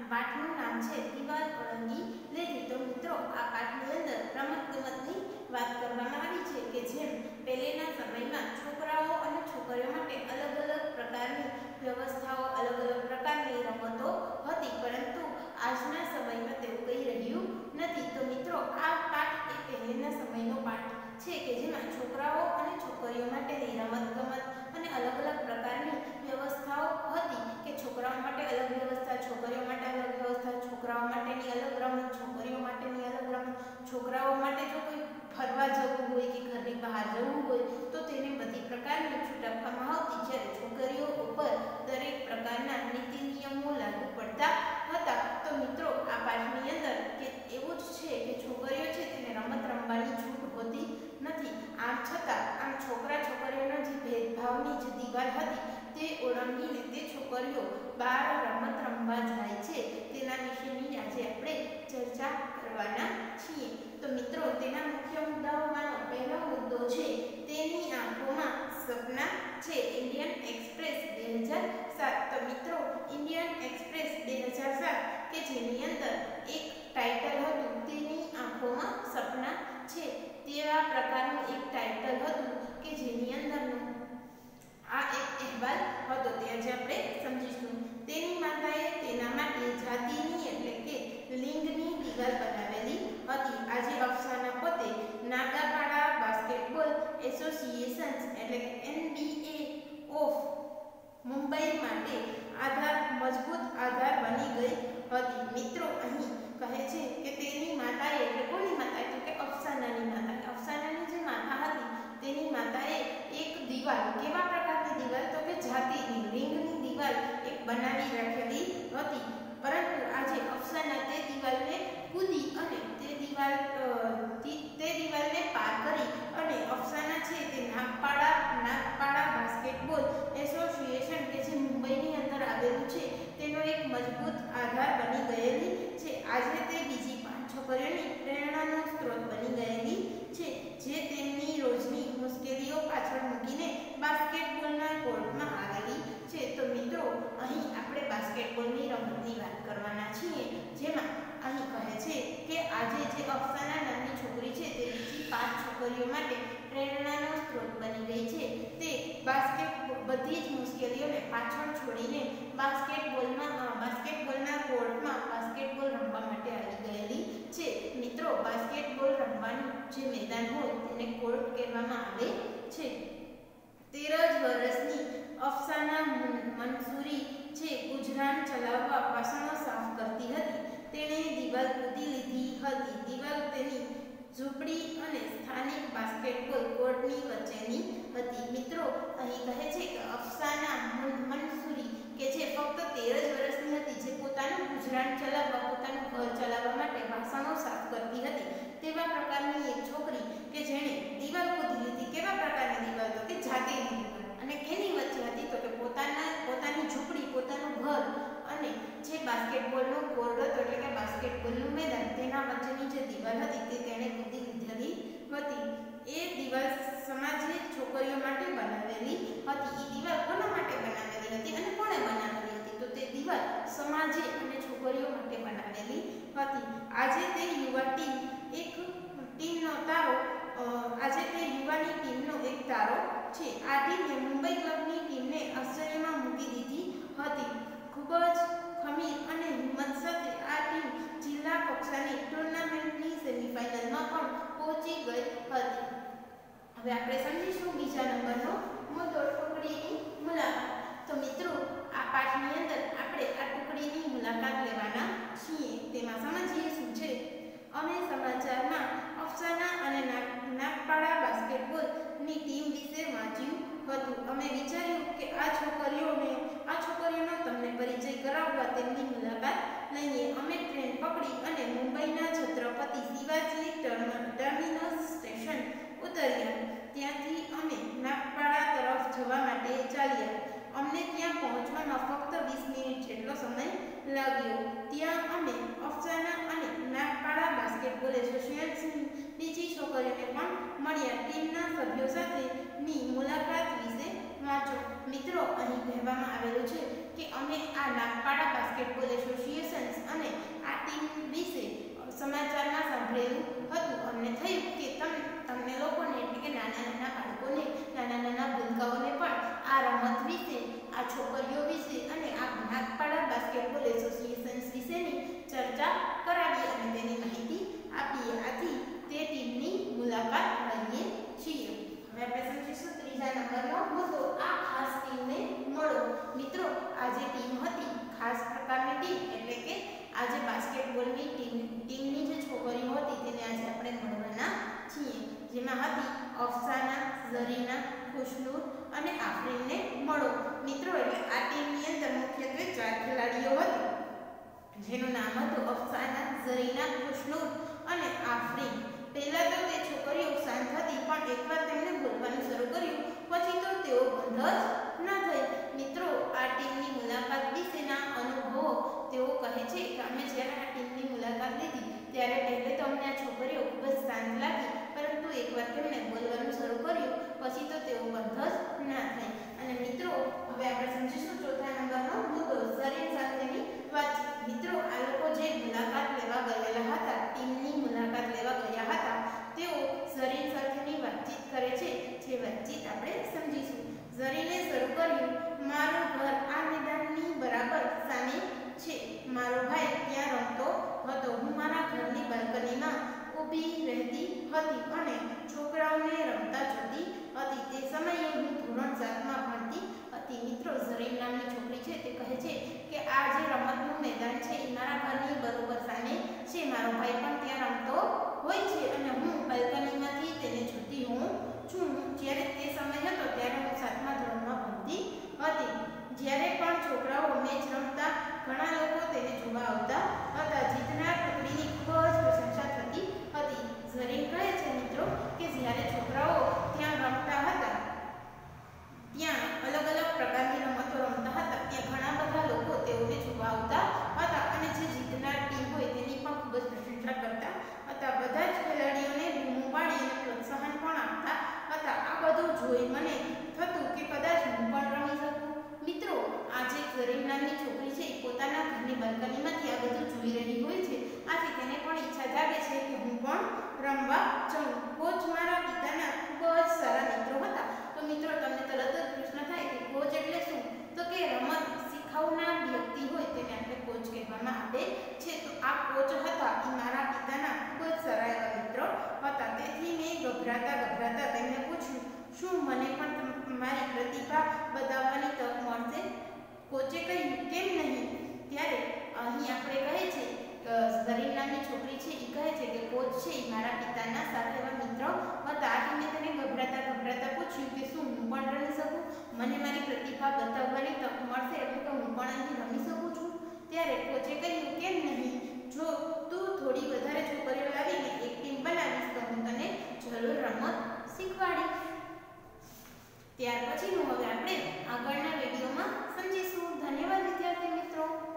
પાઠનું નામ છે દિવાલ ઓળંગી લીધી। તો મિત્રો આ પાઠની અંદર રમતગમતની વાત કરવામાં આવી છે કે જેમ પહેલેના સમયમાં છોકરાઓ અને છોકરીઓ માટે અલગ અલગ પ્રકારની વ્યવસ્થાઓ, અલગ અલગ પ્રકારની રમતો હતી, પરંતુ આજના સમયમાં તેવું કંઈ રહ્યું નથી। તો મિત્રો આ પાઠ એ પહેલેના સમયનો પાઠ છે કે જેમાં છોકરાઓ અને છોકરીઓ માટેની રમતગમત અને અલગ અલગ પ્રકારની વ્યવસ્થાઓ હતી કે છોકરાઓ માટે અલગ વ્યવસ્થા, છોકરીઓ માટે અલગ વ્યવસ્થા, છોકરાઓ માટેની અલગ રમત, છોકરીઓ માટેની અલગ રમત, છોકરાઓ માટે જો કોઈ ફરવા જવું હોય કે ઘરની બહાર જવું હોય તો તેને બધી પ્રકારની છૂટ આપવામાં આવતી, જ્યારે છોકરીઓ ઉપર દરેક પ્રકારના નીતિ નિયમો લાગુ પડતા હતા। તો મિત્રો આ પાઠની અંદર કે એવું જ છે કે છોકરીઓ છે તેને રમત રમવાની છૂટ હોતી નથી। આમ છતાં આમ છોકરા છોકરીઓના જે ભેદભાવની જે દિવાલ હતી તે ઓળંગીને તે છોકરીઓ બહાર રમત રમવા જાય છે, તેના વિશેની આજે આપણે ચર્ચા કરવાના છીએ। તો મિત્રો તેના મુખ્ય મુદ્દાઓમાંનો પહેલો મુદ્દો છે તેની આંખોમાં સપના છે, ઇન્ડિયન એક્સપ્રેસ 2007। તો મિત્રો ઇન્ડિયન એક્સપ્રેસ 2007 કે જેની અંદર એક ટાઇટલ હતું તેની આંખોમાં સપના છે, તેવા પ્રકારનું એક ટાઇટલ હતું કે જેની અંદરનું આ એક અહેવાલ હતો, તે આજે આપણે સમજીશું। તેની માતાએ તેના માટે જાતિની એટલે કે લિંગની દિવાલ બનાવેલી હતી। આજે અફસાના પોતે નાગાપાડા બાસ્કેટબોલ એસોસિએશન એટલે કે NBA ઓફ મુંબઈ માટે મજબૂત આધાર બની ગઈ હતી। મિત્રો અહીં કહે છે કે તેની માતાએ એટલે કોની માતા એટલે કે અફસાનાની માતા, અફસાનાની જે માતા હતી તેની માતાએ એક દિવાલ, કેવા પ્રકારની દિવાલ તો કે જાતિની લિંગની દિવાલ એક બનાવી રાખેલી હતી, પરંતુ આજે અફસાના તે દિવાલને કૂદી અને તે દિવાલને પાર કરી અને અફસાના છે તે નાગપાડા બાસ્કેટબોલ એસોસિએશન કે જે મુંબઈની અંદર આવેલું છે તેનો એક મજબૂત આધાર બની ગયેલી છે। આજે તે બીજી 5 છોકરીઓની પ્રેરણાનો સ્ત્રોત બની ગયેલી છે, જે તેમની રોજની મુશ્કેલીઓ પાછળ મૂકીને બાસ્કેટબોલના કોર્ટમાં આવેલી છે। તો મિત્રો અહીં આપણે બાસ્કેટબોલની રમતની વાત કરવાના છીએ, જેમાં અહીં કહે છે કે આજે જે અફસાના નામની છોકરી છે તે બીજી 5 છોકરીઓ માટે પ્રેરણાનો સ્ત્રોત બની ગઈ છે। તે બધી જ મુશ્કેલીઓને પાછળ છોડીને બાસ્કેટબોલના કોર્ટમાં બાસ્કેટબોલ રમવા માટે આવી ગયેલી છે। મિત્રો બાસ્કેટબોલ રમવાનું જે મેદાન હોય તેને કોર્ટ કહેવામાં આવે છે। 13 જ વર્ષની અફસાના મંસૂરી છે ગુજરાન ચલાવવા વાસણો સાફ કરતી હતી, તેણે દિવાલ કૂદી લીધી હતી। દિવાલ તેની ઝૂંપડી અને સ્થાનિક બાસ્કેટબોલ કોર્ટની વચ્ચેની હતી। મિત્રો અહીં કહે છે કે અફસાના મંસૂરી કે જે ફક્ત 13 જ વર્ષની હતી, જે પોતાનું ગુજરાન ચલાવવા, પોતાનું ઘર ચલાવવા માટે વાસણો સાફ કરતી હતી, તેવા પ્રકારની એક છોકરી કે જેણે દિવાલ કૂદી લીધી, કેવા પ્રકારની દિવાલ તો કે જાતિની દિવાલ, અને કેની વચ્ચે હતી તો કે પોતાની ઝૂંપડી, પોતાનું ઘર અને જે બાસ્કેટબોલનો કોર્ટ હતો એટલે કે બાસ્કેટબોલનું મેદાન, તેના વચ્ચેની જે દિવાલ હતી તે તેણે કૂદી લીધેલી હતી। એ દિવાલ સમાજે છોકરીઓ માટે બનાવેલી હતી। એ દિવાલ કોના માટે બનાવેલી હતી અને કોણે બનાવેલી હતી તો તે દિવાલ સમાજે અને છોકરીઓ માટે બનાવેલી હતી। આજે તે યુવાની ટીમનો એક તારો છે। આ ટીમે મુંબઈ ક્લબની ટીમને આશ્ચર્યમાં મૂકી દીધી હતી। ખૂબ જ ખમીર અને હિંમત સાથે આ ટીમ જિલ્લા કક્ષાની ટુર્નામેન્ટની સેમીફાઇનલમાં પણ પહોંચી ગઈ હતી। હવે આપણે સમજીશું બીજા નંબરનો મુદ્દો, ટુકડીની મુલાકાત। તો મિત્રો આ પાઠની અંદર આપણે આ ટુકડીની મુલાકાત લેવાના છીએ। તેમાં સમજીએ શું છે। અમે સમાચારમાં અફસાના અને નાગપાડા બાસ્કેટબોલની ટીમ વિશે વાંચ્યું હતું। અમે વિચાર્યું કે આ છોકરીઓનો તમને પરિચય કરાવવા તેમની મુલાકાત લઈએ। અમે ટ્રેન પકડી અને મુંબઈના છત્રપતિ શિવાજી ટર્મિનસ સ્ટેશન ઉતર્યા। ત્યાંથી અમે નાગપાડા તરફ જવા માટે ચાલ્યા। અમને ત્યાં પહોંચવામાં ફક્ત 20 મિનિટ જેટલો સમય લાગ્યો। ત્યાં અમે અફસાના અને નાગપાડા બાસ્કેટબોલ એસોસિએશનની બીજી છોકરીઓને પણ મળ્યા। ટીમના સભ્યો સાથેની મુલાકાત વિશે વાંચો। મિત્રો અહીં કહેવામાં આવેલું છે કે અમે આ નાગપાડા બાસ્કેટબોલ એસોસિએશન વિશે સમાચારમાં સાંભળેલું હતું. અમને થયું કે તમને લોકોને એટલે કે નાના નાના બાળકોને, નાના નાના ભૂલકાઓને પણ આ રમત વિશે, આ છોકરીઓ વિશે અને આ નાગપાડા બાસ્કેટબોલ એસોસિએશન વિશેની ચર્ચા કરાવી અને તેની માહિતી આપીએ. આથી તે ટીમની મુલાકાત લઈએ છીએ. હવે આપણે સમજીશું ત્રીજા નંબરનો મુદ્દો, આ ખાસ ટીમને મળો. મિત્રો, આ જે ટીમ હતી, ખાસ પ્રકારની ટીમ એટલે કે આ જે બાસ્કેટબોલની ટીમની જે છોકરીઓ હતી તેને આજે આપણે મળવાના છીએ. જેમાં હતી અફસાના, ઝરીના, ખુશનૂર અને આફરીનને મળો. મિત્રો, એટલે આ ટીમની અંદર મુખ્યત્વે 4 ખેલાડીઓ હતા, જેનું નામ હતું અફસાના, ઝરીના, ખુશનૂર અને આફરીન. પહેલા તો તે છોકરીઓ શાંત હતી, પણ એકવાર તેમણે બોલવાનું શરૂ કર્યું પછી તો તેઓ બંધ જ ન થઈ. મિત્રો, આ ટીમની મુલાકાત વિશેના અનુભવો તેઓ કહે છે કે અમે જ્યારે આ ટીમની મુલાકાત લીધી ત્યારે પહેલે તો અમને આ છોકરીઓ ખૂબ જ શાંત લાગી, પરંતુ એકવાર તેમણે બોલવાનું શરૂ કર્યું પછી તો તેઓ બંધ જ ના થઈ. અને મિત્રો, હવે આપણે સમજીશું ચોથા નંબરનો મુદ્દો, ઝરીન સાથેની વાતચીત. મિત્રો, આ લોકો જે મુલાકાત લેવા ગયેલા હતા, ટીમની મુલાકાત લેવા ગયા હતા, તેઓ ઝરીન સાથેની વાતચીત કરે છે. જે વાતચીત આપણે સમજીશું. ઝરીને શરૂ કર્યું, મારું ઘર આ મેદાનની બરાબર સામે છે. મારો ભાઈ ત્યાં રમતો હતો. હું મારા ઘરની બાલ્કનીમાં ઊભી રહેતી હતી અને છોકરાઓને રમતા જોતી હતી. તે સમયે હું ધોરણ 7માં ભણતી હતી. મિત્રો, ઝરીન નામની છોકરી છે તે કહે છે કે આ જે રમતનું મેદાન છે એ મારા ઘરની બરોબર સામે છે. મારો ભાઈ પણ ત્યાં રમતો હોય છે અને હું બાલ્કનીમાંથી તેને જોતી હોઉં છું. જ્યારે તે સમય હતો ત્યારે હું 7મા ધોરણમાં ભણતી હતી. જ્યારે પણ છોકરાઓ મેચ રમતા ઘણા લોકો તેને જોવા આવતા હતા. જીતનાર ટુકડીની ખૂબ જ પ્રશંસા થતી હતી. ઝરીન કહે છે મિત્રો કે જ્યારે છોકરાઓ ત્યાં રમતા હતા, ત્યાં અલગ અલગ પ્રકારની રમતો રમતા હતા, ત્યાં ઘણા બધા લોકો તેઓને જોવા આવતા હતા અને જે જીતનાર ટીમ હોય તેની પણ ખૂબ જ પ્રશંસા કરતા હતા. બધા જ ખેલાડીઓને બૂમો પાડી અને પ્રોત્સાહન પણ આપતા હતા. આ બધું જોઈ મને થતું કે કદાચ હું પણ રમી શકું. મિત્રો, આ જે ઝરીન નામની છોકરી છે એ પોતાના ઘરની બાલ્કનીમાંથી આ બધું જોઈ રહી હોય છે. આથી તેને પણ ઈચ્છા જાગે છે કે હું પણ રમવા જાઉં. કોચ મારા પિતાના ખૂબ જ સારા મિત્રો હતા. તો મિત્રો, તમને તરત જ પ્રશ્ન થાય કે કોચ એટલે શું? તો કે રમત શીખવનાર વ્યક્તિ હોય તેને આપણે કોચ કહેવામાં આવે છે. તો આ કોચ હતા એ મારા પિતાના ખૂબ જ સારા એવા મિત્રો હતા. તેથી મેં ગભરાતા તેમને પૂછ્યું, શું મને પણ મારી પ્રતિભા બતાવવાની તક મળશે? કોચે કહ્યું, કેમ નહીં? ત્યારે અહીં આપણે કહે છે ઝરીન નામની છોકરી છે એ કહે છે કે કોચ છે એ મારા પિતાના સારા એવા મિત્ર હતા. આથી મેં તેને ગભરાતા પૂછ્યું કે શું હું પણ રમી શકું? મને મારી પ્રતિભા બતાવવાની તક મળશે એટલે કે હું પણ અહીં રમી શકું છું? ત્યારે કોચે કહ્યું, કેમ નહીં? જો તું થોડી વધારે છોકરીઓ લાવીને એક ટીમ બનાવીશ તો હું તને જરૂર રમત શીખવાડીશ. ત્યાર પછીનું હવે આપણે આગળના વિડીયોમાં સમજીશું. ધન્યવાદ વિદ્યાર્થી મિત્રો.